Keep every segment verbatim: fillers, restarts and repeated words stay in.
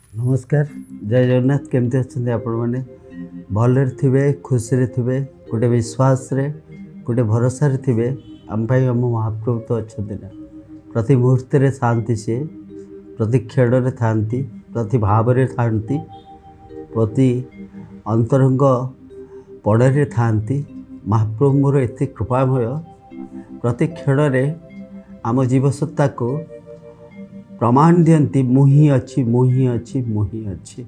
नमस्कार जय जगन्नाथ केमती अच्छा आपण मैंने भलरे थे खुशी थे गोटे विश्वास रे गोटे भरोसा थे आम आम महाप्रभु तो अच्छा ना प्रति मुहूर्त था सी प्रति क्षण था प्रति भाव था प्रति अंतरंग पड़े था महाप्रभु मोर एत कृपामय प्रति क्षण आम जीवसत्ता को प्रमाण दियंती मुही अच्छी मुही अच्छी मुही अच्छी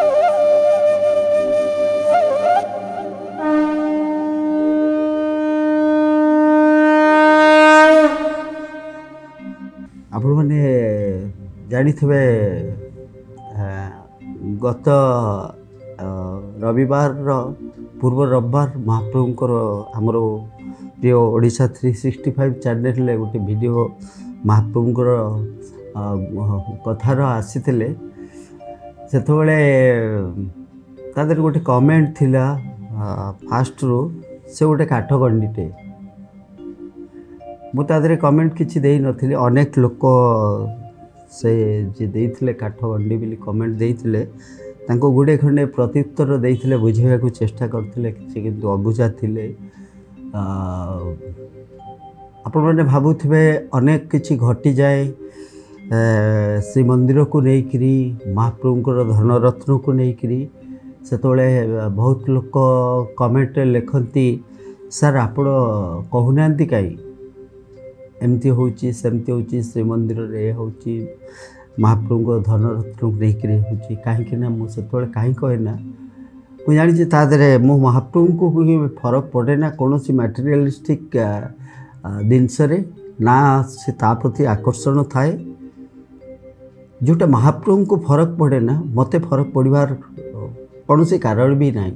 आपण मैंने जानी थे गत रविवार पूर्व रविवार महाप्रभुंकर आमर प्रिय Odisha three sixty five channel गोटे वीडियो महाप्रभुंकर कथार आसी से गोटे कमेंट थिला फास्ट रू से गोटे काठ गंडीटे मुझे कमेंट किसी दे नी अनेक लोक से जे देइथिले काठ गंडी बोली कमेंट देइथिले तांको गुडे खंडे प्रत्युत्तर देइथिले बुझाइया को चेष्टा करथिले किसी किंतु अबुझा थिले आपण माने भाबुथिबे अनेक किछि घटी जाए श्री मंदिर को लेकरी महाप्रभुंकर धनरत्न को लेकरी से बहुत लोक कमेंट लिखती सर आप कहूना कहीं एमती होची सेमती होची श्री मंदिर रे होची महाप्रभु धनरत्न को लेकरी होची कहीं मुझे कहीं कहना मुझे जानी तादे मो महाप्रभु को फरक पड़े ना कौन सी मटेरियलिस्टिक जिनस ना से प्रति आकर्षण थाए जोटा महाप्रभु को फरक पड़े ना मते फरक पड़वार कौन से कारण भी नहीं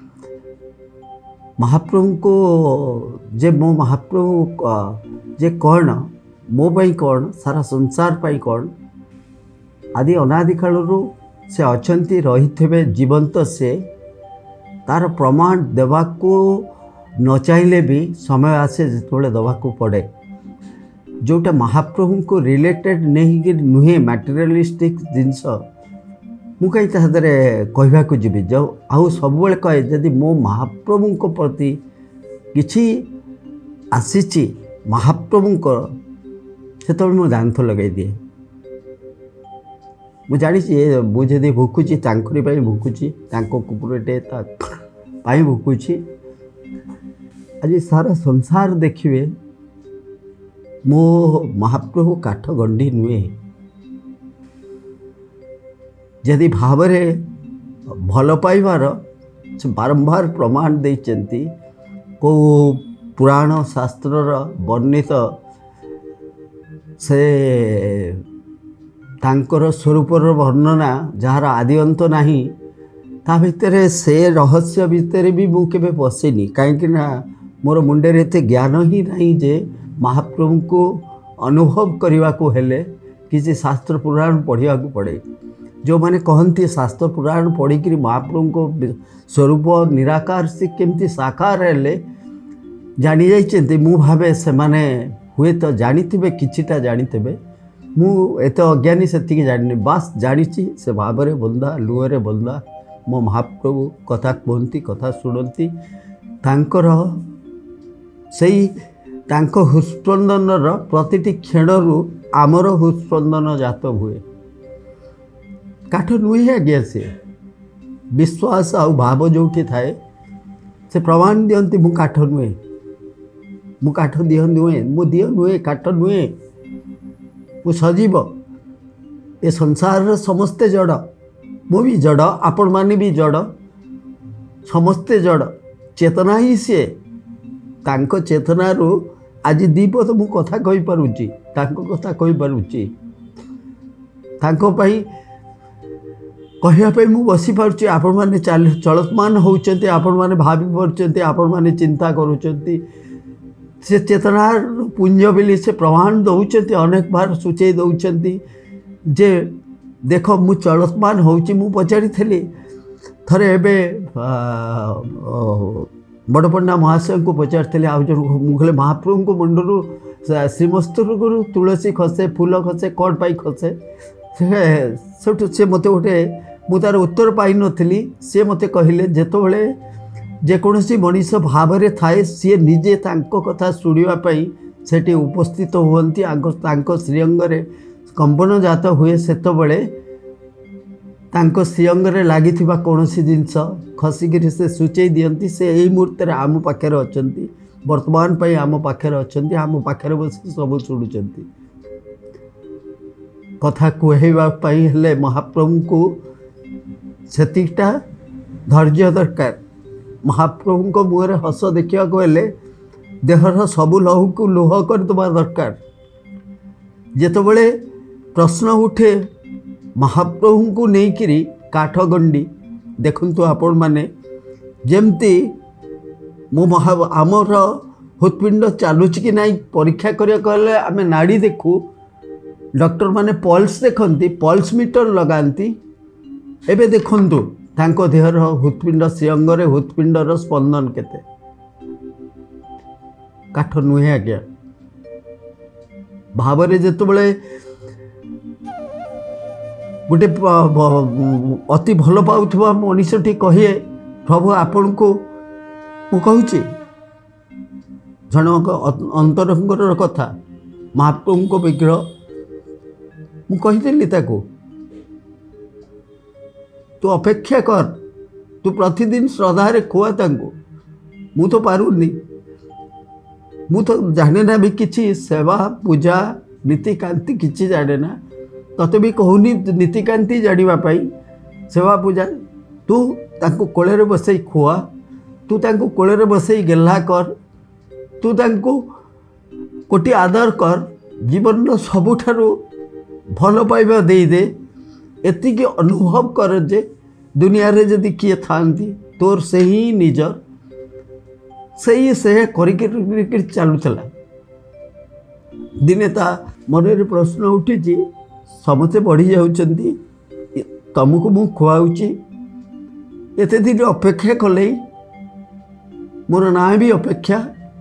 महाप्रभु को जे मो महाप्रभु जे कौन मो पाई कौन सारा संसार पाई कौन आदि अनादि कालरू से अछंती रही जीवंत से तार प्रमाण देवा को न चाहिए भी समय आसे जो दवा को पड़े जोटा महाप्रभु को रिलेटेड नहीं नुहे मटेरियलिस्टिक जिनस मु कहीं कहवा को जी जो आउ सब कहे जदि मो महाप्रभु को प्रति किछि आसी महाप्रभु से मुझे दांत लगे दिए मुझे जानी मुझे भुकुची भुकुची कुकुरटे भुकुची आज सारा संसार देखिए मो महाप्रभु काठ गंडी नुहे जदि भाव भल पाइबार से बारंबार प्रमाण देइचंती को पुराण शास्त्र वर्णित से तांकर स्वरूपर वर्णना जार आदि अंत नहीं ता भितर से रहस्य भितर भी मु केबे पशिनी कहीं मोर मुंडे एत ज्ञान ही नहीं जे महाप्रभु को अनुभव करने को हेले किसी शास्त्र पुराण पढ़ा को पड़े जो माने कहती शास्त्र पुराण पढ़िक महाप्रभु को स्वरूप निराकार से केमती साकार हेले जानी जाइए मु भावे से माने हुए तो जानी थे किछिटा जानी थे मु एत अज्ञानी से जानी बास जानी से भाव में बंदा लुहरे बंदा मो महाप्रभु कथा कहती कथा शुणती तांकर सही तांको हृस्पंदन प्रतिटी क्षणरू आमर हृस्पंदन जात हुए काठ नुहे आज्ञा से विश्वास आ भाव जो थाए से प्रमाण दियंती मु काठ नुहे मु काठ दिह नुहे मु दिह नुहे काठ नुहे मु सजीव ए संसार समस्ते जड़ मु भी जड़ आपण माने भी जड़ समस्ते जड़ चेतना ही सी तांको चेतनारू आज दीपद मु कथा कही पारुची तांको कथा कही पारुची तांको पई कहया पे मु बसी पारुची आपण माने चलतमान होउचंती आपण माने भाबी पारुचंती आपण माने चिंता करूचंती से चेतना पुंज बिली से प्रमाण दउचंती अनेक बार सूचय दउचंती जे देखो मु चलतमान होउची मु पचारी थली थरे एबे बड़पंडा महाशय को पचार आज मुझे महाप्रभु को मुंडरू श्रीमस्तक तुलसी खसे फूल खसे कौन पाई खसे से सेठू से मत गोटे मु तार उत्तर पाई नथिली सी मते कहले जेतबेले जेकोसी मनीष भाव में थाए सी निजे तांको कथा शुणा सेठी उपस्थित हुअन्ति तांको श्रीअंगरे कंपन जात हुए सेतबेले तांको श्रीअंगरे लागिथिबा कोनोसी जिंस खसिकिरी से सूचई दियंती से एई मुहूर्त आम पाखे अछंती वर्तमान पई आम पाखे अछंती आम पाखे बस सब शुणुचंती कथा कहवा हेले महाप्रभु को सेतिकटा धैर्य दरकार महाप्रभु को मुहरे हस देखा हेले देहर सबू लहू को लुह करदे दरकार जेतबेले प्रश्न उठे महाप्रभु को लेकिरी काठगंडी देखंतु आपण माने जेमती मो महा आमर हृत्पिंड चलुच कि ना परीक्षा करिया कहले आमे नाड़ी देखू डॉक्टर माने पल्स देखती पल्स मीटर लगाती एबे देखंतु तांको देहर हृत्पिंड श्रीअंगरे हृत्पिंडर स्पंदन केते काठ नुहे आज्ञा भावरे जेतबेले गोटे अति भल पाउथबा मनीषटी कहे प्रभु आपण को मु कहूची जनक अंतरंगर कथा महाप्रभु को विग्रह मु कहीदेली ताको तू अपेक्षा कर तू प्रतिदिन श्रद्धारे खुआ तांको मु तो पारुनी मु तो जाने ना भी किछि सेवा पूजा नीतिकांति किछि जाने ना तते भी कहूनी नीतिकांति जानिबा पाई सेवा पूजा तू तांको कोळे बसई खुआ तू तांको कोळे बसई गेल्हा कर तू तांको कोटी आदर कर जीवन सबुठारु भल पाइबा दे दे एतिकी अनुभव कर जे दुनिया रे जदि किए थांती तोर से ही निजर से ही से करिके चलुला दिने ता मन प्रश्न उठी समस्ते बढ़ी जाउछंती तुमको मु खुआउची एते दिन अपेक्षा कले मोर ना भी अपेक्षा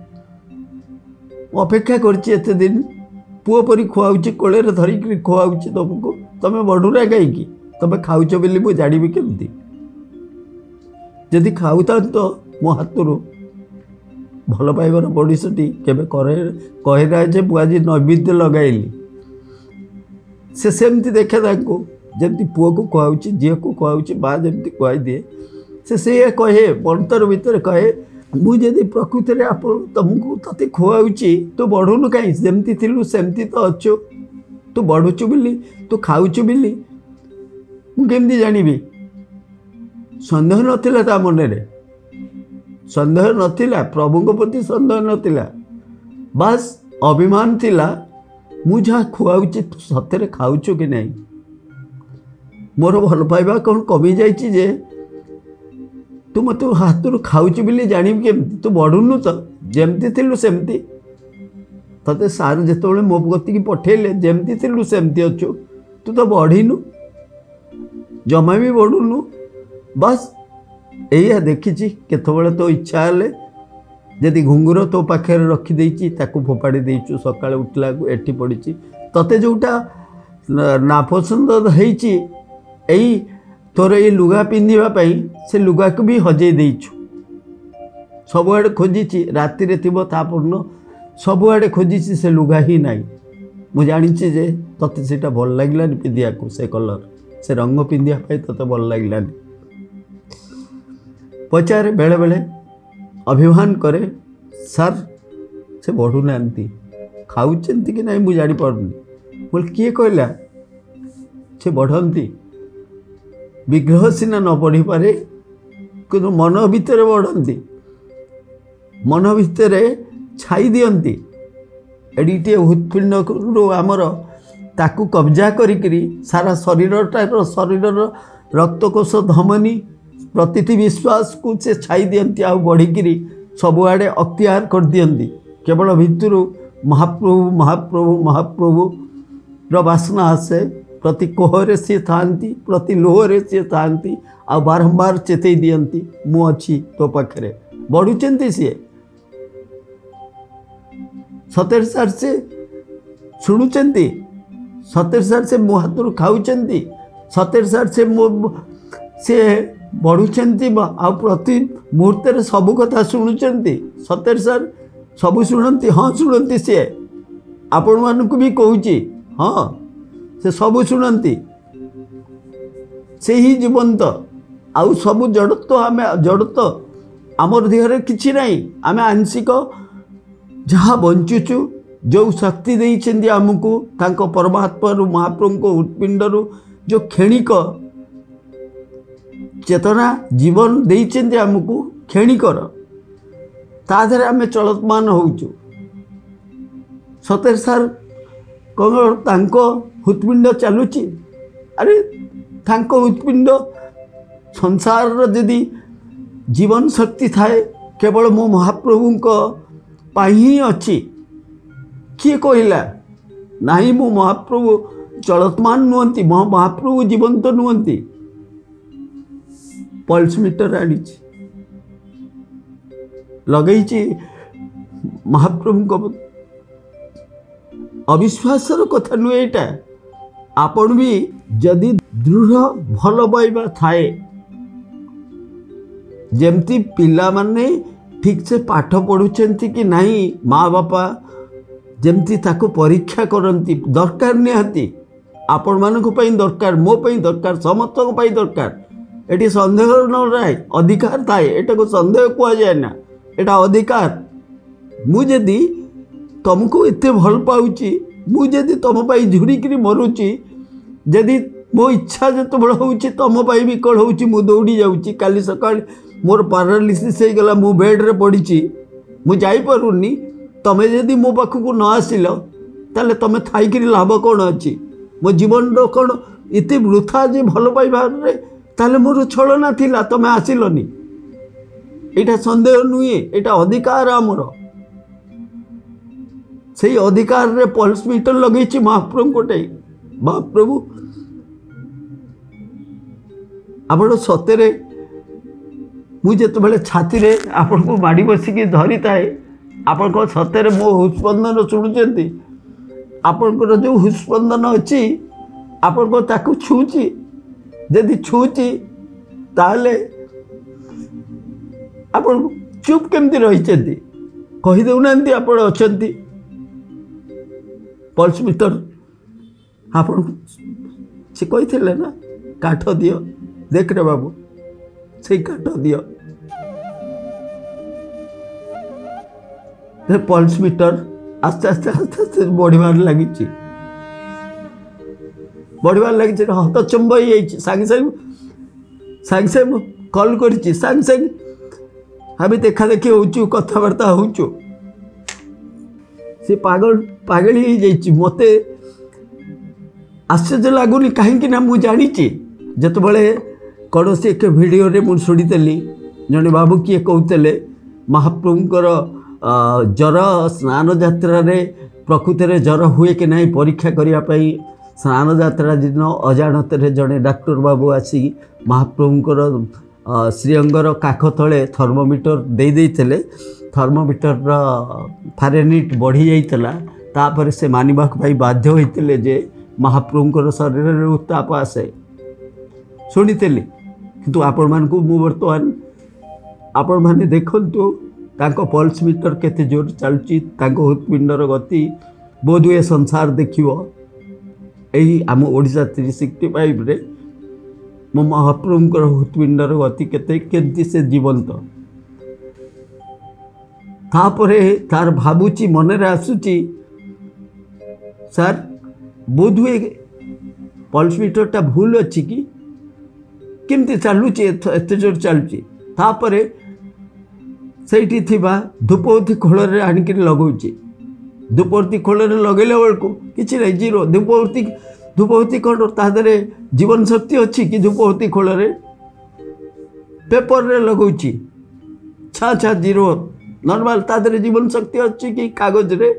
अपेक्षा करची एते दिन पुओ परी खुआउची कोळे धरिक खुआउची तुमको तमे बढ़ुरा कहीं तमे खाऊच बोली मु जानी केमती जदि खाऊता तो मो हाथ भल पाइबार मनीषटी केबे कहे ना जे मु आज नैवेद्य लगाइली से सेमती देखे ताको जमती पुओ को खुआउची झील को खुआउची माँ जमती खुआई दिए से से कहे अंतर भितर कहे मुझे प्रकृति में आप तुमको तते खुआउची तू बढ़ुनु कहीं सेमती थिलु सेमती तो अच्छु तू बढ़ुचु बिली तू खाऊचु बिली मुझे जानिबी सन्देह नथिला ता मनरे सन्देह नथिला प्रभु को प्रति सन्देह नथिला बस अभिमान थिला मु जहाँ खुआउची तू सतरे खाऊचु कि नहीं मोर भल पाइबा कौन कमी जाइए जे तू मत हाथ खाऊचु बोली जानवी केमती तू बढ़ुनु तो जमती थिलु सेमती तते सार जिते मो गति पठेले जमती थिलु सेमती अच्छु तू तो बढ़ीनु जमा भी बढ़ुनु बस यही देखी केतबेले तो इच्छा हेले जदि घुंगुर तो पाखे रखीदे ताकू फोपाड़ी देचु सका उठला एटी पड़ी तते जोटा नापसंद होती तोर ये लुगा पिंधापी से लुगा को भी हजे देचु सबुआड़े खोजी राति पूर्ण सबुआड़े खोजी से लुगा ही ना मुझे जानी जे तते से भल लगलानी पिंधिया को से कलर से रंग पिंधापी तते भल लगलानी पचारे बेले बेले अभिमान करे सर से बढ़ुना खाऊंट कि ना मुझे जापारूनी बोल किए कहला से बढ़ती विग्रह सीना न बढ़ी पारे कि मन भितर बढ़ती मन भितर छाई दियंती एडिटे हृत्पिंड आमर ताकू कब्जा करी सारा शरीर शरीर रक्तकोश धमनी प्रतिटी विश्वास को से छाई दियंती आ बढ़ी सबुआड़े अख्तियार कर दियंती केवल भितर महाप्रभु महाप्रभु महाप्रभु बासना आसे प्रति कोहरे सी थांती प्रति लोहरे सी थांती आ बारंबार चेतई दियंती मु अच्छी तो पाखे बढ़ुचंती सी सतर सार से शुणुचंती सतेर सार से मो हाथ खाऊंट सतेर सार से मो से बढ़ुंट आ प्रति मुहूर्त सबू कथा शुणुंट सतेर सार सबू शुणती हाँ शुणती सी आपण मानक भी कहूँ हाँ से सबू शुणती से ही जीवंत आउ सबू जड़त्व आम जड़त्व आमर देहरे किछि नहीं आम आंशिक जहाँ बंचुचु जो शक्ति देइछन्ति आमको तांको परमात्मा महाप्रभु को उत्पिंडरु जो क्षणिक चेतना जीवन देइछन्ति आमको क्षणिकर ताधरे आम चलतमान होउचु सतेर सार कौन तांको हृत्पिंड चलुची अरे तांको हृत्पिंड संसार जदि जीवन शक्ति थाए केवल मो महाप्रभु को ही अच्छी किए कहला नहीं मो महाप्रभु चलतमान नुहति मो महाप्रभु जीवंत नुहति पल्स मीटर आनी लगे महाप्रभु को अविश्वासर कथा नुहे एटा आपण भी जदि दृढ़ भल पाइबा थाए जेमती पिला माने ठीक से पाठ पढ़ुचंती कि नहीं माँ बापा जेमती ताको परीक्षा करती दरकार निहाती आपण मानक पई दरकार मो पई दरकार समस्त को पई दरकार एटी संदेह न राय अधिकार थाए एटा को संदेह कुआ जाए ना एटा अधिकार मु जदि तुमको एते भल पाउची मु जदि तुम पई झुड़ीकरी मरुची जदि मो इच्छा जत बड़ होउची तुम पई भी कल होउची मु दौड़ी जाउची काली सकाळ मोर पैरालिसिस हो गला मु बेड रे पड़ी मु जाई पारुनी तमे जदि मो पाखक न आसिल ताले तमे थाई लाभ कौन अच्छी मो जीवन कौन इति वृथा जे भल पाइबार ताले मोर छलना थिला तमे आसिलनी एटा संदेह नुहे एटा अधिकार आमर से अधिकार रे पल्स मीटर लगे महाप्रभु कोटे महाप्रभु आपण सतेरे मुझे बेले छाती रे आपण को माड़ी बसिकी धरी थाए आपण को सतेरे मो हृस्पंदन शुणुचंती आपण को जो हृस्पंदन अच्छी आपण को ताकू छूची यदि छूची ताले आपण चुप केमती रही कही देना आपण अच्छी पल्स मीटर आपण से कही ना काठ दियो देख रे बाबू से काट दियो पल्स मीटर आस्ते आस्ते आस्ते आस्ते बढ़वार लगी बढ़वार लगी हतचंब हो सागे सागे सागे सागे कल कर सागे सागे आम देखा देखी हो कथबार्ता हो पागल पागल हो जाइए मत आश्चर्य लगुनि कहीं मुझे जानी जिते कौन से एक भिडियो रे मुझे शुणी जड़े बाबू किए कहते महाप्रभुंर जर स्नान यात्रा प्रकृत में जर हुए कि नहीं परीक्षा करने स्नान यात्रा दिन अजाणत जड़े डाक्टर बाबू आसी महाप्रभुंर श्रीअंगर काख तले थर्मोमीटर दे देते थर्मोमीटर फारेनहीट बढ़ी जाइला तापर से मानिबा भाई बाध्य होते जे महाप्रभुंर शरीर में उत्ताप आसे शुणी किंतु आपण मान को मु बर्तमान आपण माने देखंतु तांको पल्स मीटर केते जोर चलुची तांको हृत्पिंडर गति बोधुए संसार देखिवो एही आम ओडिशा थ्री सिक्सटी फाइव रे मो महाप्रभुंकर हृत्पिंडर गति केते केमती से जीवंत तापरे तार भाबुची मनरे आसुची सर बोधुए पल्स मीटरटा भूल अच्छी कि केमती चलुची एत जोर चलुची तापरे सेठी थिबा धूपवती खोल आणिक लगौची धूपवती खोल लगेला बेलू किसी नहीं जीरो धूपवती धूपवती खोल तादरे जीवन शक्ति अच्छी कि धूपवती खोल पेपर रे लगौची छा छा जीरो नॉर्मल तादरे जीवन शक्ति अच्छी कि कागज रे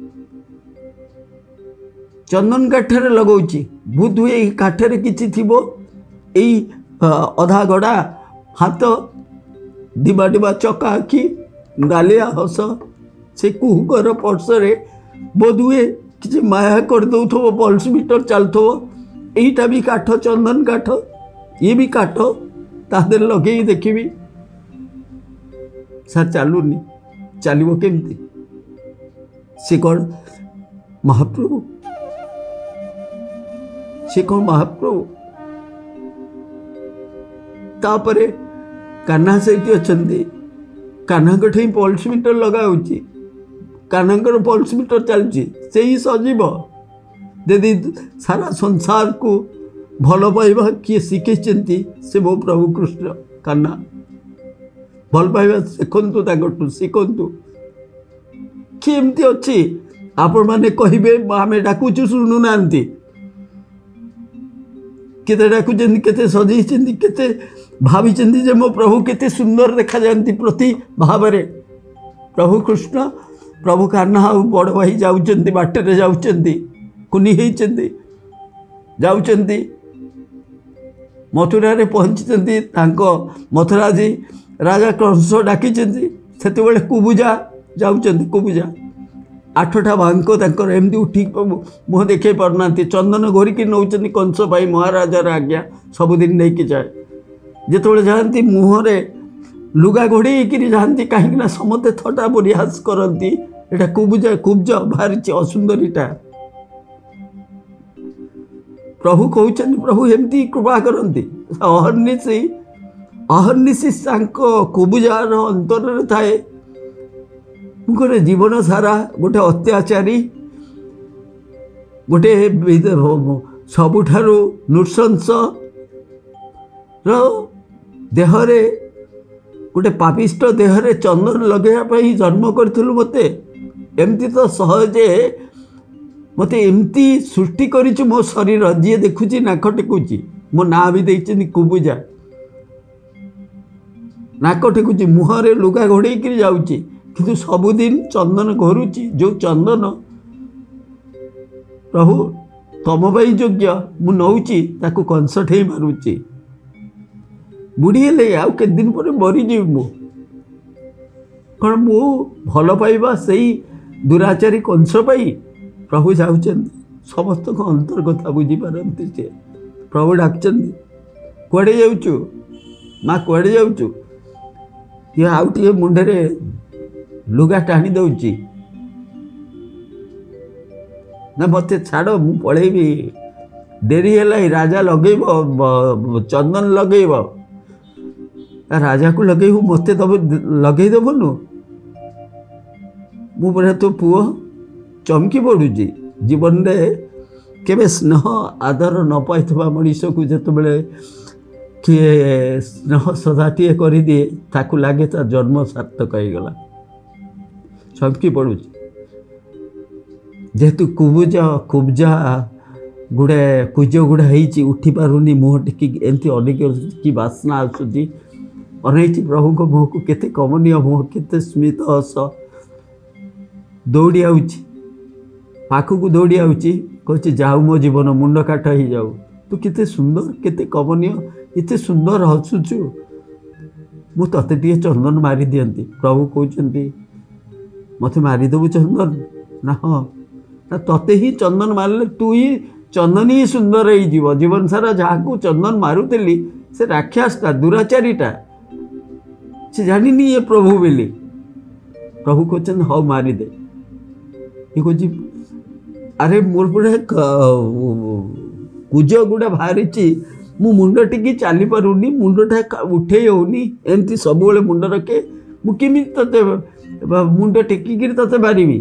चंदन काठरे लगौची बुध हुए काठरे किछि थिबो एई अधा गड़ा हाथ डिबा डिबा चका आखि गालिया हस से कुहकर पर्सरे बोध हुए किसी माया कर दौथो पल्स मीटर चलथो यहीटा भी काठ चंदन काठ ये भी काठ तादर लगे देखी सर चलुनी चलो केमती से कौन महाप्रभु से कौन महाप्रभु तापरे कान्हा से अच्छे कान्हा कठे पल्स मीटर लगा कान्हांकर पल्स मीटर चलती से ही सजीव यदि सारा संसार को भल पाइबा किए शिखे से मो प्रभु कृष्ण कान्हा भल पाइबा शिखु शिखु किए एमती अच्छी आपण मैंने कहे आम डाकुचु शुणुना केते डाकुचंती केते सजई केते भावी जे मो प्रभु केते सुंदर देखा जाती प्रति भाव प्रभु कृष्ण प्रभु कान्हा बड़ भाई जाऊँच बाटर जाऊँच कुनी जाऊँच मथुरा पहुँची मथुरा जी राजा कंस डाकी से कुबुजा जाऊँच कुबुजा आठटा बांक एमती उठी मुह देखे पारना चंदन घोरिकी नौ कंस भाई महाराजार आज्ञा सबुदिन नहीं जाए जिते जाती मुहरे लुगा घोड़े जाती कहीं समस्ते थटा परिहास करती एटा कुबुजा कुब्ज बाहरी असुंदरीटा प्रभु कहते प्रभु एमती कृपा करती अहर्निशी अहर्निशी कुबुजार अंतर थाए गोटे जीवन सारा गोटे अत्याचारी गोटे सबुठारु नृशंस देहरे गोटे पापिष्ट देहरे चंदन लगे जन्म करूँ मते एमती तो सहजे मत एमती सृष्टि कर मो शरीर जी देखुची नाक टेकुची मो ना भी देखते कुबुजा नाक टेकुची मुहरे लुगा घोड़े जाऊँगी किंतु सबुदिन चंदन घोरुची जो चंदन प्रभु तम पाई योग्य मु नौची ताकू कंसठे मारुची बुढ़ी हेले आउ के दिन पर मरीजी मु कौन मु भल पाइबा से दुराचारी कंस पाई प्रभु जाऊँच समस्त अंतर कथा बुझीपारती से प्रभु डाकचंदी कुआड़े जाऊचु माँ कुआड़े जाऊचु ये आउ टे मुंडे लुगा टाणी दौची ना मत छाड़ मु पलैबी डेरी है राजा लगेब चंदन लगेब राजा को लगेबू मत दब लगे देवनु मु पूरा तो पुओ चमकी पड़ुची जीवन में केवे स्नेह आदर न पाई मनीष को जिते किए स्नेह सदाटे कर दिए ताकू लगे तार जन्म सार्थक होगला चमकी पड़ुची जेहेतु कुबुजा कुब्जा गुड़े कुज गुड़ा हो उठी पारुनी मुह टेक एमती अनेक कि बासना आसुची अनैची प्रभु को मुह को केते कमनीय मुह केते स्मित हस दौड़ी आउची पाखक दौड़ी आउची कहची जाऊ मो जीवन मुंड काट हो जाऊ तू केते सुंदर केते कमनीय एते सुंदर हसुचु मु तते टिके चंदन मारी दियंती प्रभु कहते मत मारिदेबू चंदन ना हाँ ना तते ही चंदन मारे तू ही चंदन ही सुंदर हो जीवन सारा जहाँ को चंदन मारुली से राक्षसटा दुराचारीटा से जानी ये प्रभु बोली प्रभु कहते हाँ मारिदे ये कह अरे मोर पूरा कुज गुड़ा बाहरी मु मुंड टिकी चली पारुनी मुंडटा उठे होनी एमती सब मुंड रखे मुझे ते मुंड टेकिकी ते मारिबी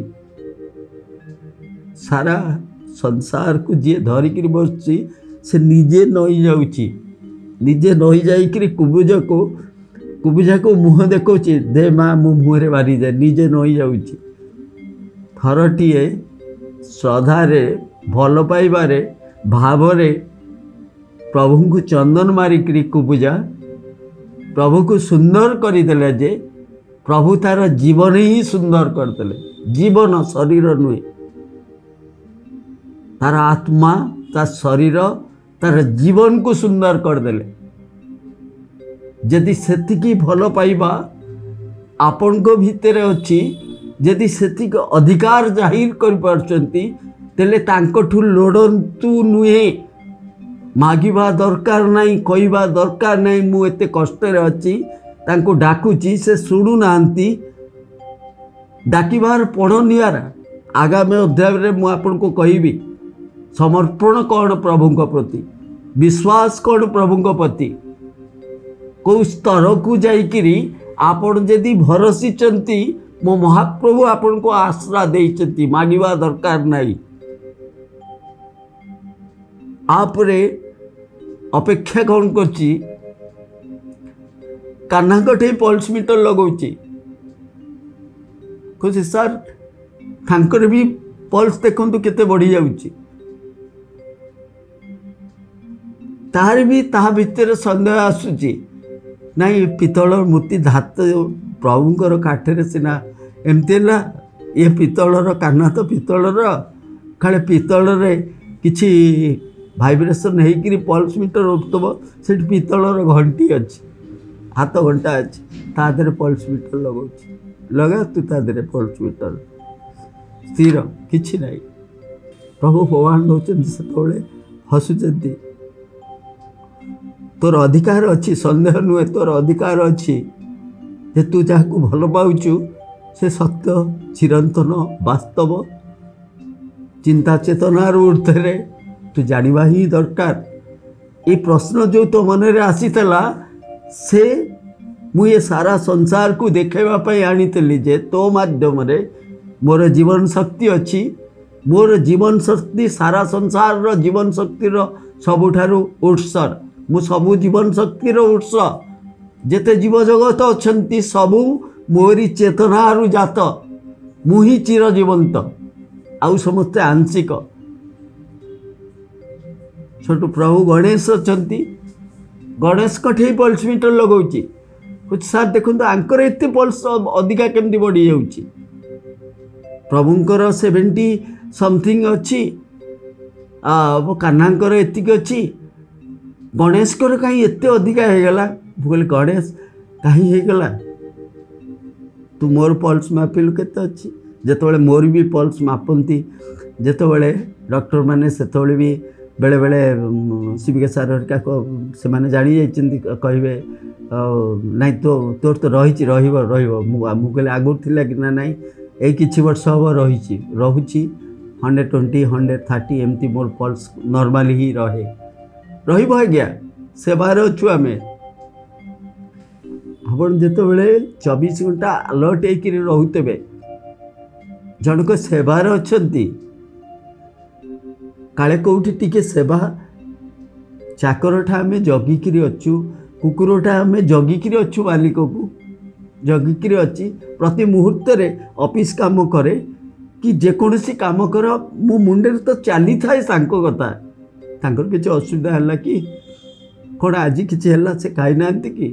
सारा संसार को जी धरिक बस से निजे नई जाऊँगी निजे नई जाकि कुबुजा को कुबुजा को मुह देखी दे माँ मो मुहरे मारी जाए निजे नई जाऊँगी थरटीए श्रद्धारे भल पाइबारे भावरे प्रभु को चंदन मारिक कुबुजा प्रभु को सुंदर करदेले जे प्रभु तार जीवन ही सुंदर करदे जीवन शरीर नुहे तार आत्मा तार शरीर तार जीवन को सुंदर करदेले जदि सेतिकी भल पाइबा आपण को भितर अच्छी जदि सेतिक अधिकार जाहिर कर पारछंती तेले तांकोठू लोड़ंतु नुहे मागिबा दरकार नहीं कहवा दरकार नहीं मु एते कष्ट अच्छी तांको डाकुची से शुणु नांती डाकिबार पढ़नियार आगामी अध्याय रे मु आपन को कहबी समर्पण कौन प्रभु प्रति विश्वास कौन प्रभु प्रति को स्तर को जाइकिरी आपण जदि भरोसीचंती मो महाप्रभु आपण को आश्रा देइचंती मागिबा दरकार नहीं आपरे अपेक्षा कौन करची कान्हा कठे पल्स मीटर लगौची कहे सर तांकर भी पल्स देखंतु केते बढ़ी जाउची तार भी ता भितर संदेह आसुची नहीं पितल मूर्ति धात प्रभुंकर काठरे सिना एमती ना ये पितलर कान्हा तो पितलर काले पितल किछि भाइब्रेसन होकर पल्स मीटर उठुव से पितलर घंटी अच्छी हाथ घंटा अच्छी ता देहरे पल्स मीटर लगा लगा तू ता देहरे पल्स मीटर स्थिर किछि नहीं प्रभु भगवान दौरान से हसुचंती तोर अधिकार अच्छी संदेह नुहे तोर अधिकार अच्छी जे तू जहाँ भल पाचु से सत्य चिरंतन वास्तव चिंता चेतनार ऊर्ध्वे तू जानवा ही दरकार ये प्रश्न जो तो मन रे आसीला से मु ये सारा संसार को देखा आनी जे तो माध्यम रे मोर जीवन शक्ति अच्छी मोर जीवन शक्ति सारा संसार रो जीवन शक्ति रो सबुठारु उत्सर मु सबु जीवन शक्ति रो उत्स जेते जीव जगत अच्छंती सबु मोरी चेतनारु जात मुही चिर जीवंत आउ समस्ते आंशिक छोटू प्रभु गणेश अच्छंती गणेश कठे पल्स मीटर लगौची कुछ सार देखो आंकर एते पल्स अधिका केमती बढ़ी जाउची प्रभुंकर सेवेंटी समथिंग अच्छी कान्हांकर एतिक अच्छी गणेश कर कहीं एते अधिका हो गला बोले गणेश कहीं हो गला तू मोर पल्स मापिलु केते अच्छी जेतबेले मोर भी पल्स मापंती जेतबेले डॉक्टर माने सेतबेले भी बेले बेले शिविका सार हरिका से माने जानी जाइछन्ती कहबे नहीं तो तोर तो रही रहिबो रहिबो मु कहले आगुर थिला कि ना नहीं ए किछि वर्ष हबो रहिछि रहुछि हंड्रेड ट्वेंटी हंड्रेड थर्टी एमती मोर पल्स नॉर्मल ही रहे रहिबो आज्ञा सेवार अच्छु आम आपण जेतबेले चौबीस घंटा अलर्ट होकर रोते जनक सेवार अच्छंती काले कौटी टिके सेवा चाकरठा आम जगिकी अच्छु कुकुरठा आम जगिकी अच्छु मालिक को जगिकी अच्छी प्रति मुहूर्त रे ऑफिस काम करे कि जेकोसी काम कर मो मुंडे तो चली थाए सांको कथा तांकर किसी असुविधा है कि कौन आज किसी है से खाई ना कि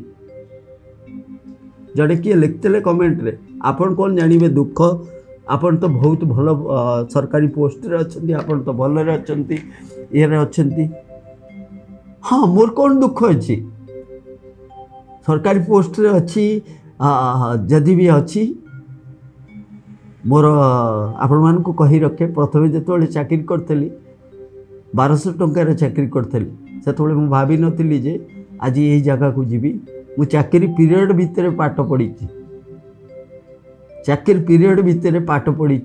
जड़े किए लिखते कमेंट रे आपन कौन जानवे दुख आपन तो बहुत भल सरकारी पोस्ट रे अच्छी आपन तो भल अच्छा ये अच्छा हाँ मोर कौन दुख अच्छी सरकारी पोस्ट रे अच्छी जदि भी अच्छी मोर आपण मान को कही रखे प्रथम जो चाकरी करी बारश टकर चाकरी करी से मुझे भावी नी जे आज यही जगह को जीवी मु चाकरी पीरियड भितर पाठ पढ़ी चाकरी पीरियड भितर पाठ पढ़ी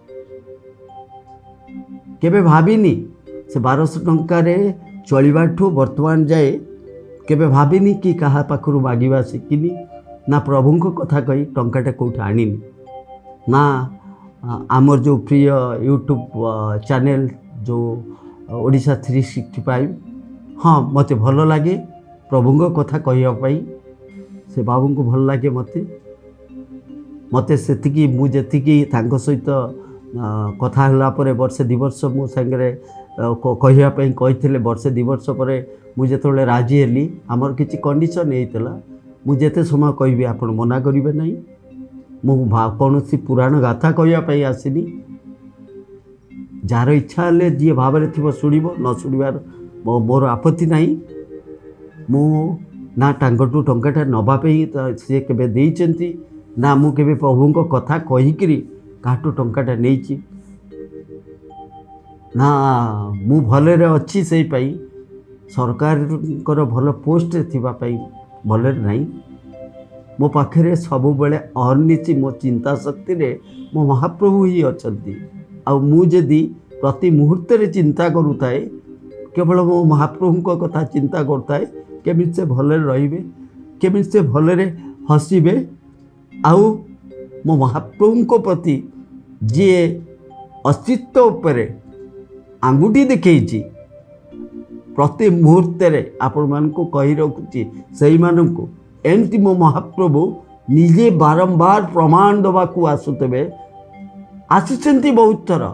केबे भाविनी से बारश टंकार चलवाठू वर्तमान जाए केबे भाविनी कि कहा पाखु मागिबा शिखिनी ना प्रभु को कथा कही टंकाटा कौट आनी ना आमर जो प्रिय यूट्यूब चैनल जो ओडिशा थ्री सिक्सटी फाइव हाँ मते भल लगे प्रभु कथा कहवाई से बाबू को भल लगे मते मते सेतिकी मु जेतिकी तांको सहित कथा हला परे वर्षे दि वर्ष मो संगे कहवा कही वर्षे दि वर्ष पर मुझे राजी हेली आमर किसी कंडीशन होता मुझे समय कहि आपण मना करेंगे नहीं मु कौन पुराण गाथा कहवाई आसनी जार इच्छा हेल्ले जी भाव में थी शुण न शुणवार मोर आपत्ति नहीं मु ना टांगटू टंकाटा नवाई सी के देती ना मु के प्रभु कथा कहीकि काटू टंकाटा नहीं ना मु भलरे अच्छी से पाई सरकार भल पोस्ट थी भलरे नहीं मो पाखे सब बेले अनिची मो चिंता शक्ति रे मो महाप्रभु ही अच्छा आ मुझे प्रति मुहूर्त रे चिंता करुए केवल मो महाप्रभु को कथा चिंता करताए केमी से भलरे रहिबे केमी से भलरे हसीबे आउ मो महाप्रभु को प्रति जी अस्तित्व उपरे आंगुठी देखी प्रति मुहूर्त आपण मान को कही रखुची से मानू एमती मो महाप्रभु निजे बारंबार प्रमाण दवा को आसुते आसी बहुत थर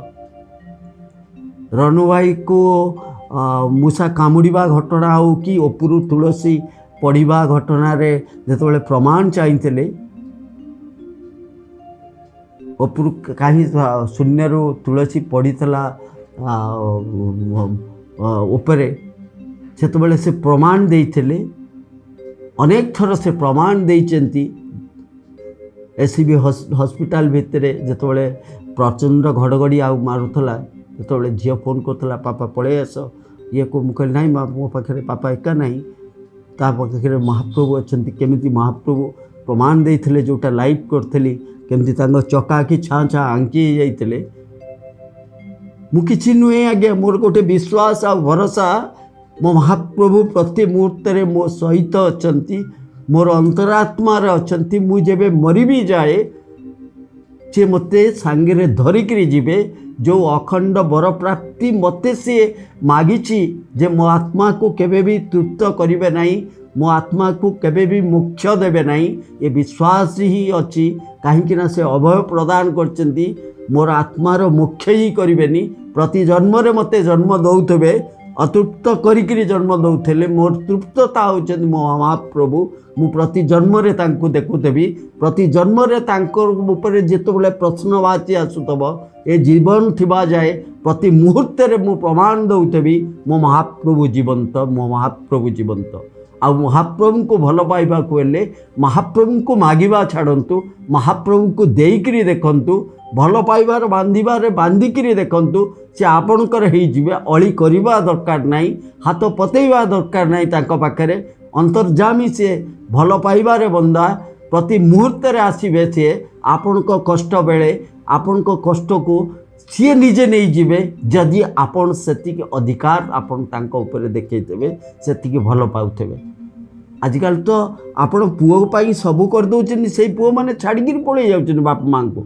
रणु भाई को मूषा कामुड़ा घटना हो कि उपरू तुलसी पढ़ा घटना रे जेतबेले प्रमाण चाहिए उपरू कहीं शून्य तुलसी पड़ीला उपरे सेतबेले से प्रमाण देइथिले अनेक थर से प्रमाण देइचंती एससीबी हॉस्पिटल भितर जेतबेले प्रचंड घड़घड़ी आ मारुथला जेतबेले झियो फोन करथला पापा पळे आस ये को मुख नहीं मो पाखे पापा एका नहीं ता पाखे महाप्रभु अछंती केमिति महाप्रभु प्रमाण देइथिले जोटा लाइव करथली केमिति तांग चका की छा छा आंकी जाइथिले मु किछि नुहे आज्ञा मोर गोटे विश्वास आ भरोसा मो महाप्रभु प्रति मुहूर्त रे मो सहित अछंती मोर अंतरात्मा रे अछंती मु जेबे मरी भी जाए से मते सांगे धरिकी जीवे जो अखंड बर प्राप्ति मते से मागिची जे मो आत्मा को केबे भी तृप्त करिवे नहीं मो आत्मा को केबे भी मोक्ष देवे नहीं ये विश्वास ही अच्छी कहीं से अभय प्रदान करचंती मोर आत्मार मोक्ष ही करेनि प्रति जन्म रे मते जन्म दौथे अतृप्त करिकी जन्म दौले मोर तृप्तता होती मो महाप्रभु मु प्रति जन्म रे तांको देखुथेबी प्रति जन्म रे तांकर ऊपर जेतबेले प्रश्नवाची आसुतब ए जीवन थिबा जाए प्रति मुहूर्त रे मु प्रमाण दौथेबी मो महाप्रभु जीवंत मो महाप्रभु जीवंत आ महाप्रभु को भल पाइबा को हेले महाप्रभु को मागिबा छाड़ंतु महाप्रभु को देइकरी देखंतु भल पाइबार बांधिबार बांधिकी देखंतु से आपणकर होइजिबे अली करबा दरकार नहीं हाथ पतेइबा दरकार नहीं तांको पाखरे अंतर्जामी से भल पाइबार बंदा प्रति मुहूर्त रे आसीबे से आपण को कष्ट बेले आपण को कष्ट को सी निजे नहीं जीवे जदि आपण सेतिक अधिकार आपण तांको ऊपर देखैतेबे सेतिक भल पाउथेबे आजकल तो आपण पुओ पाई सब कर दउछन से पुओ माने छाड़ी पड़े जाउछन बाप मां को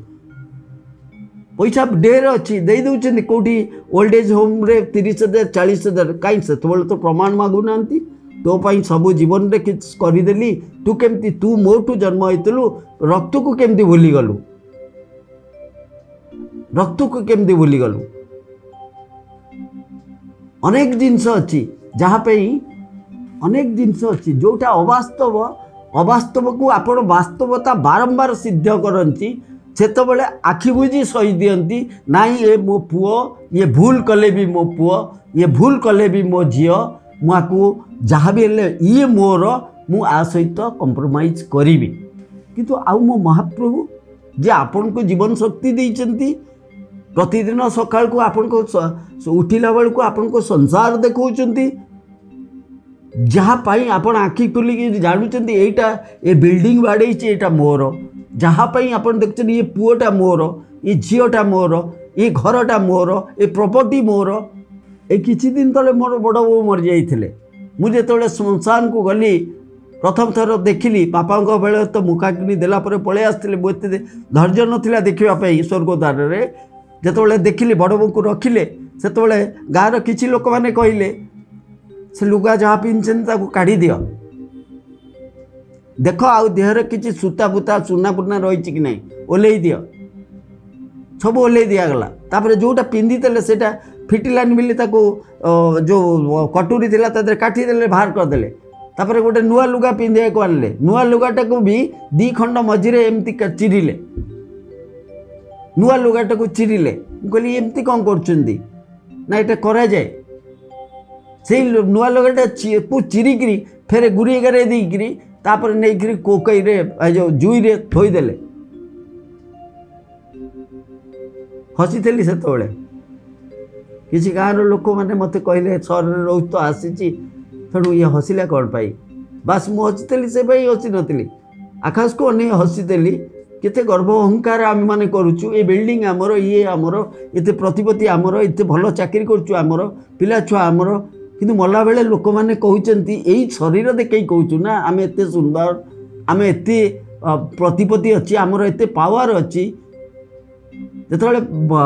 पैसा ढेर अच्छी दे दौरान कौटी ओल्ड एज होम रे तीस हजार चालीस हजार कहीं से तो प्रमाण मागुना तो सब जीवन रे किछ करदेली तू केमती तू मोठू जन्म होइतलु रक्त को केमती भूली गलु रक्त को केमती भूली गलु अनेक जिनस अच्छी जहाँ पे अनेक जिनस अच्छी जोटा अवास्तव अवास्तव को आपण वास्तवता बारंबार सिद्ध करंती सेतबेले आखि बुझी सही दियंती नाई ये मो पुओ ये भूल कले भी मो पुओ ये भूल कले भी मो झियो मुआको जहाँ भी हेले ये मोर मु आ सहित कंप्रोमाइज करी किंतु आउ मो महाप्रभु जे आपन को जीवन शक्ति देइचंती प्रतिदिन सकाळ को आपन को उठिला बेल को आपन को संसार देखौचंती जहाँ पाई आपन आखि खुली जानुचंती एटा ए बिल्डिंग बाड़े एटा मोर जहाँ पाई आपन देखछन ये पुओटा मोर ये झीटा मोर ये घरटा मोर ये प्रॉपर्टी मोर ए किछि दिन तले मोर बड़ बो मर जाइथिले मु जेतबेले संसार को गली प्रथम थर देखिली बापा बेले तो मुखाग्नि देला परे पळे आस्थिले बोते धैर्य नथिला देखिबा पई स्वर्गद्वार रे जेतबेले देखिली बड़ बो को रखिले सेतबेले गार किछि लोक माने कहिले से लुगा जहाँ पिंछन ताको काढ़ी दियो देख आउ देहर किसी सूता बुता चूना पुना रही कि नहीं ओल्लई दियो सब ओल्लई दिगला तापर जोटा पिंधि तेले सेटा फिटिलानी बोली ताको जो कटोरी थिला तादरे काठी देले बाहर कर देले तापर गोटे नुआ लुगा पिंधे को आनले नुआ लुगाटा को भी दी खंड मझिरे एमती चिरिले नुआ लुगाटा को चिरिले कहली एमती कौन करछंदी ना एटा करा जाए से नुआ लुगाटा को चिरिकी फेरे गुरी गारे देकरी तापर नहीं कोकई रे जो जुई रे थोईदेले हसी थी से किसी गाँव लोक मैंने मत कहले सहर रोज तो आसी तेणु ये हसिला कौन पाई बास मु हसीली से हसी नी आकाश को अने हसीली केते गर्व अहंकार आम मैंने करुचु ए बिल्डिंग आमर ये आमर एत प्रतिपत्ति आमर एत भल चाकरी करुचु आमर पिला छुआ आमर किंतु मला बेले लोक मैंने कहते यही शरीर देख कहूँ ना आम एत सुंदर आम एत प्रतिपत्ति अच्छी आमर एत पावर अच्छी जो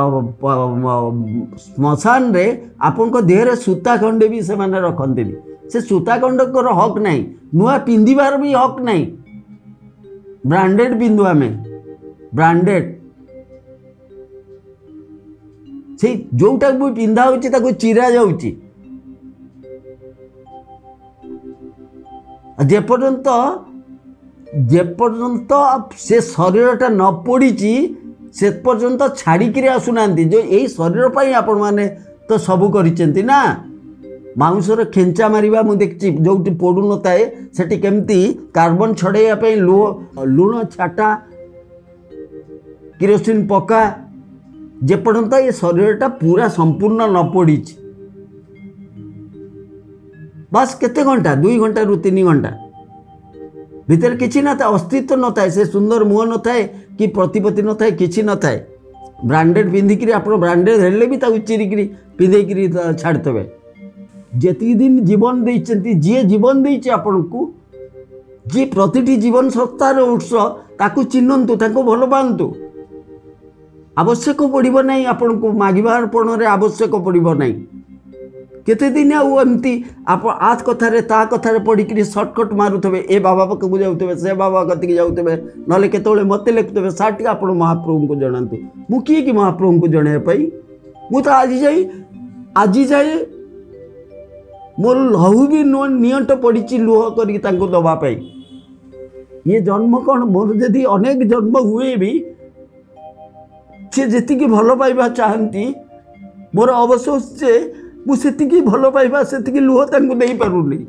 श्मशान रे आपण को देहरे सूता खंडे भी से माने रखते से सूता खंडकर हक नहीं नुआ पिंधार भी हक नहीं ब्रांडेड पिंधु आम ब्रांडेड से जोटा भी पिंधा हो चिरा जाऊँगी जेपर्यंत जेपर्यंत से शरीरटा न पड़ी से पर्यंत छाड़िकी आसुना जो यही शरीर पर आपण मैंने तो सबू कर ना माउंसर खेंचा मारिबा मु देखछि जोटी पड़ू न थाए सेठी केमती कार्बन छड़ाइया पे लुह लुण छाटा किरोसिन पका जेपर्यंत ये शरीरटा पूरा संपूर्ण न पड़ी बस केते घंटा दुई घंटा रु तीन घंटा भीतर किसी न था अस्तित्व न था से सुंदर मुह न था कि प्रतिपत्ति न था किसी न था ब्रांडेड पिंधिकी आप ब्रांडेड हेल्ले भी चिरिकी पिंधेकरी छाड़देवे जी दिन जीवन देती जी जीवन देती आपण को जी प्रति जीवन सत्तार उत्स ताकू चिन्हतु ताको भल पातु आवश्यक पड़ो ना आपण को मागिबारपण आवश्यक पड़ो ना केते दिन आमती आप आज कथार ता कथार पढ़ी सर्टकट मारुवे ए बाबा पाखक जाऊे से बाबा कतिक जाऊे ना केत मत लिखुवे साटी आप महाप्रभु को जनातु मु किए कि महाप्रभु को जनवाई मु तो आज जाए आज जाए मोर लहू भी नियंट पड़ी लुह कर दवापाई ये जन्म कौन मोर जदि अनेक जन्म हुए भी सी जी भल पाइबा चाहती मोर अवश्य से मुझे भल पाइबा से लुह दे पारुनी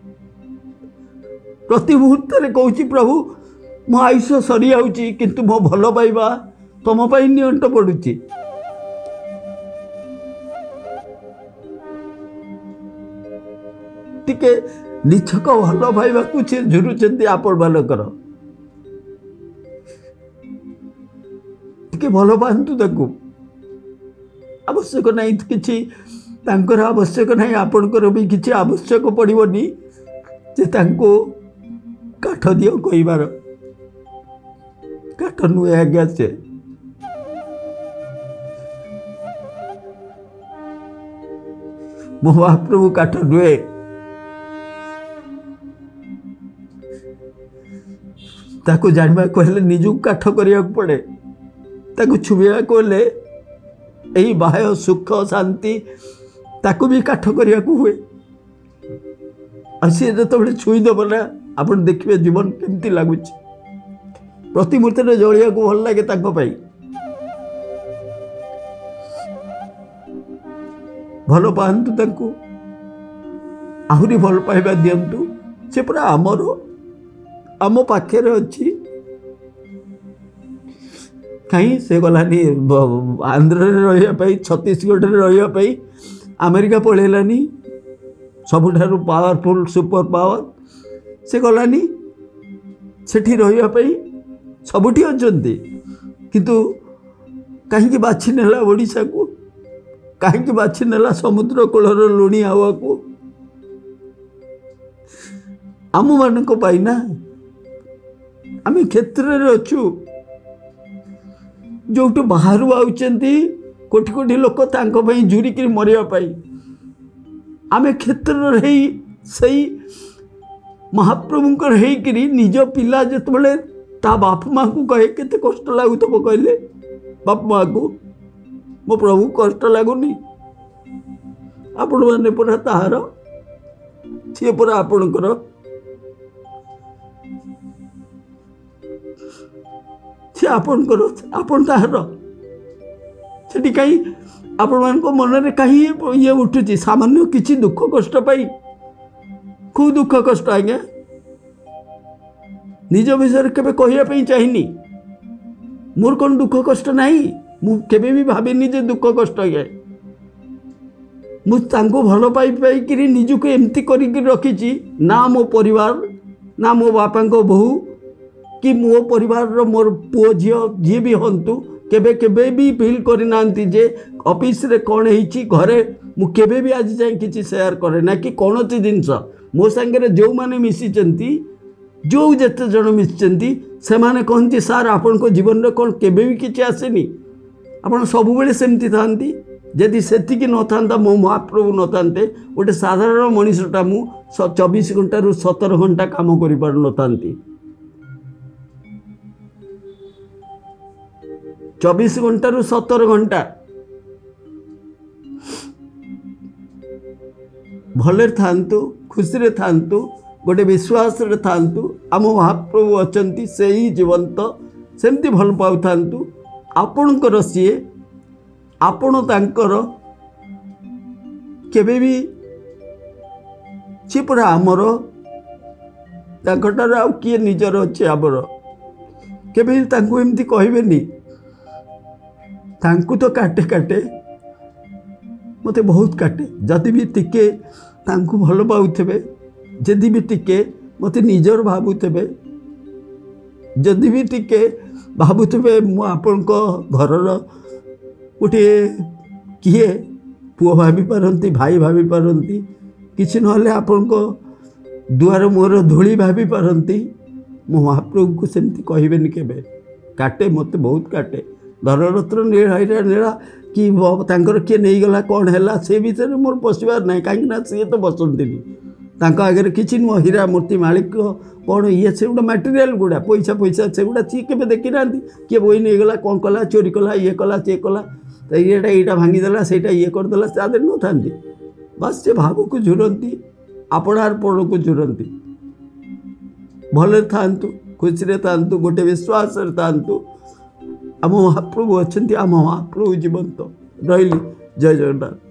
प्रति मुहूर्त कहूँ प्रभु मो आयुष सरी जाऊँगी किंतु मो भल पाइबा तुम नियंट पड़ुची टिके निछक भल पाइबा को सी झुरुचंती आपण मानकर टिके भल पातु ताकू आवश्यक नहीं किसी तांकर आवश्यक नहीं आपणकर भी किसी आवश्यक पड़ोनी जे तांको काठ दियो कहबार काठ नुहे आज्ञा से मो महाप्रभु काठ नुहे ताको जानवा कहले निजु काठ करिया पड़े ताको छुबिया कहले यही बाह्य सुख शांति ताको भी काठ करिया हुए सी जो छुईदेव ना आप देखिए जीवन केमती लगुच प्रति मुहूर्त जलिया को भल लगे ताई भल पातु ताकू आहरी भल पाइबा दिंतु से पूरा आमर आम पाखे अच्छी कहीं से गलानी आंध्र रही छत्तीसगढ़ रही अमेरिका पलैलानी सबुठार पावरफुल सुपर पावर से गलानी सेठी रही सबुठी अच्छा किंतु कहीं बाछि नेला ओडिशा को कहीं बाछि नेला समुद्र कूलर लुणी हावा को आम मान ना आम क्षेत्र में अच्छु जो बाहर आउचंती कोटी कोटी लोक झुरिक मरवाई आम क्षेत्र रही सही महाप्रभुंकर होकरी निज पिला जिते ता बाप माँ को कहे केते कष्ट लगुव कहले बाप माँ को मो प्रभु कष्ट लगुनि आपण मैंने पूरा ताहार सी पूरा आपणकर सी आपणकर आपण ताहार सेठी कहीं आपण मान मन में कहीं ये उठुची सामान्य किसी दुख कष्ट पाई खूब दुख कष्ट आज्ञा निज विषय केबे कहवाई चाहिनी मोर कौन दुख कष्ट नहीं मु केबे भी भाविनी जे दुख कष्ट आज्ञा मु तांको भल पाई पाई कि निजुको एमती करिक रखिछि ना मो परिवार ना मो बापा को बहू कि मो परिवार रो मोर पुओ झियो जी भी हंतु केबे केबे भी फील करना जे ऑफिस रे कौन होइछि घरे मु केबे भी आज जाए किछि शेयर करे ना कि कौन सी जिनस मो संगे जो माने मिसिचंती जो जते जन मिसिचंती से माने कहंती सार आपन को जीवन रे कौन केबे भी किछि आसेनी आपन सब बेले सेमती थांती जदि सेतिकी न थांता मो महाप्रभु न थांते गोटे साधारण मनीषटा मु चौबीस घंटा रु सतर घंटा काम करि पार न थांती चौबीस घंटा रु सतर घंटा भले थांतु खुशी रे थांतु गोटे विश्वास रे थांतु आम महाप्रभु अचंती से ही जीवंत सेमती भल पाउ थांतु आपणकर सीए आपण तांकर केबे भी छिपरा आमर तांकटार आउ किए निजर अच्छे आमर केबे तांको एमती कहबेनी तांको तो काटे काटे मते बहुत काटे जदि भी टिके तांको भल पाउथबे जदि भी टिके मते निजर भाबुथबे जदि भी टिके भाबुथबे मु आपन को घरर गोटे किए पुओ भाभी पारती भाई भाभी पारती किसी ना आपण को दुआर मोर धूली भाभी पारती मो महाप्रभु को सेमती कहबेनी केबे काटे मते बहुत काटे धनरत्न नीला नीला कि तांकर किए नहीं गला कौन है से विषय मोर पशिबार ना कहीं सी तो बसंती तांको आगे किसी नुह हीरा मूर्ति मालिक कौन ये से गुड़ा मटेरियल गुड़ा पैसा पैसा से गुड़ा सी के देखी ना किए बोई नहीं गला कौन कला चोरी कला ये कला सी कला तो येटा यहाँ भांगीदेला से ये करदेला से आदि न था बस से भाव को झुरती आपणार पण को झुरती भले थांतु खुशी रे थांतु गोटे विश्वास रे थांतु आम महाप्रभु अच्छा आम महाप्रभु जीवंत रही जय जगन्नाथ।